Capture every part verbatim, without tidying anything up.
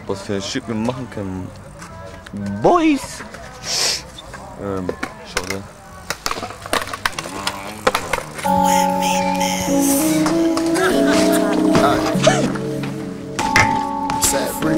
was für Shit wir machen können. Boys! Ähm, schade. Sad freak.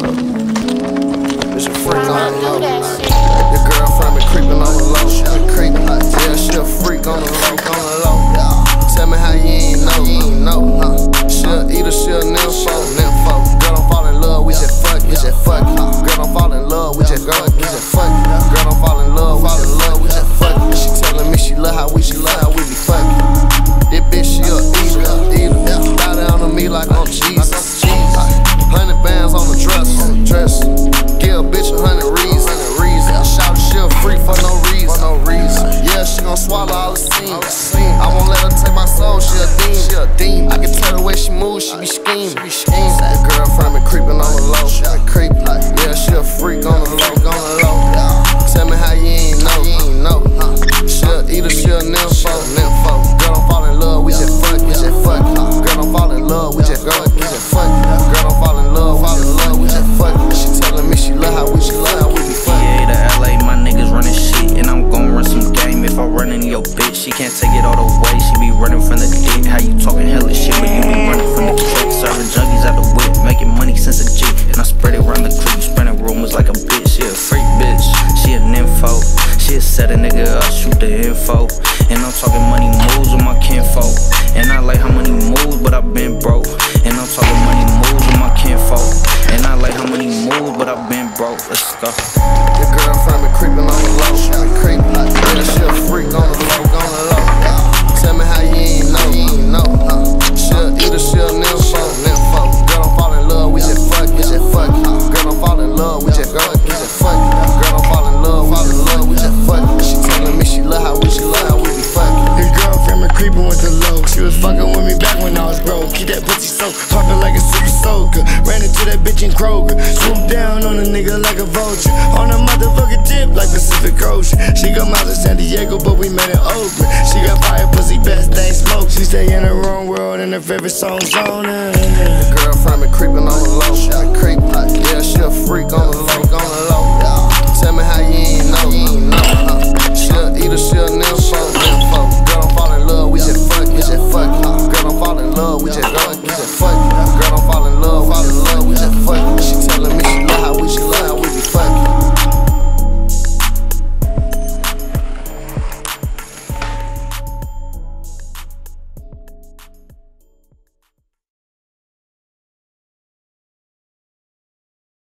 Bitch a freak on the low. Your girlfriend been creeping on the low. She been creeping. Yeah, she a freak on the low, on the low. Tell me how you ain't know, you ain't know. Uh, she'll eat or she'll nympho, nympho. Girl don't fall in love, we just fuck, we just fuck. Girl don't fall in love, we just fuck, we just fuck. Girl don't fall in love, we just love, we just fuck. She telling me she love how we, she love how we be fucking. This bitch she a eater, eater. Bow down on me like I'm Jesus. Hundred bands on the dress, dress. Give a bitch a hundred reasons, reasons. Shout she a freak for no reason, no reason. Yeah, she gon' swallow all the seams. I won't let her take my soul, she a demon, she a demon. I can tell the way she moves, she be scheming. Your girlfriend been creeping on the low, she been creeping. Yeah, she a freak on the low, on the low. Tell me how you ain't know, you ain't know. She'll eat or she'll nympho, nympho. Girl don't fall in love, we just fuck, we just fuck. Girl don't fall in love, we just fuck, we just fuck. Girl don't fall in love, fall in love, we just fuck. She telling me she love how we, she love how we be fucking. Yeah, to L A, my niggas running shit, and I'm gon' run some game. If I run into your bitch, she can't take it all the way. She be running from the dick. How you talking hella shit, but you be running from the click. Serving junkies out the whip, making money since a G. And I spread it around the creek, spreading rumors like a bitch. She a freak bitch, she a nympho. She'll set a nigga up, shoot the info. And I'm talking money moves with my kinfolk. And I like how many moves, but I been broke. And I'm talking money moves with my kinfolk. And I like how many moves, but I been broke. Let's go. Your girlfriend been creeping on the low, she been creeping. Yeah, she a freak on the low, on the low. Tell me how you ain't know, you ain't know. She'll eat or she'll nympho, nympho. Girl don't fall in love, we just fuck, we just fuck. Girl don't fall in love, we just fuck, we just fuck. Girl don't fall in love, fall in love, we just fuck. She telling me she love how we, she love how we be fucking. Your girlfriend been creeping with the low. She was fucking with me back when I was broke. Keep that pussy so poppin' like a super soaker. Ran into that bitch in Kroger. Swoop down on a nigga like a vulture. On a motherfucking tip like Pacific Ocean. She come out of San Diego, but we met in Oakland. She got fire pussy, best thing smoke. She stay in her own world and her favorite song's on her. Your girlfriend been creeping on the low, she been creeping. Yeah, she a freak on